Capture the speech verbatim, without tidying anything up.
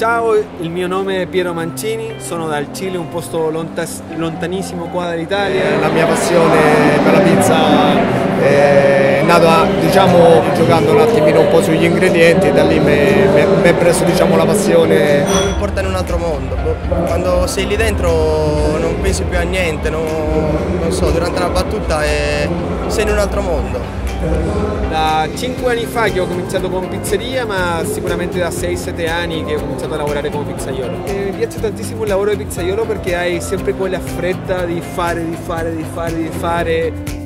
Ciao, il mio nome è Piero Mancini, sono dal Cile, un posto lontanissimo qua dall'Italia. La mia passione per la pizza è nata, diciamo, giocando un attimino un po' sugli ingredienti, e da lì mi è preso, diciamo, la passione. Mi porta in un altro mondo, quando sei lì dentro non pensi più a niente, non, non so, durante la battuta è, sei in un altro mondo. Da cinque anni fa che ho cominciato con pizzeria, ma sicuramente da sei sette anni che ho cominciato a lavorare come pizzaiolo. E mi piace tantissimo il lavoro di pizzaiolo perché hai sempre quella fretta di fare, di fare, di fare, di fare.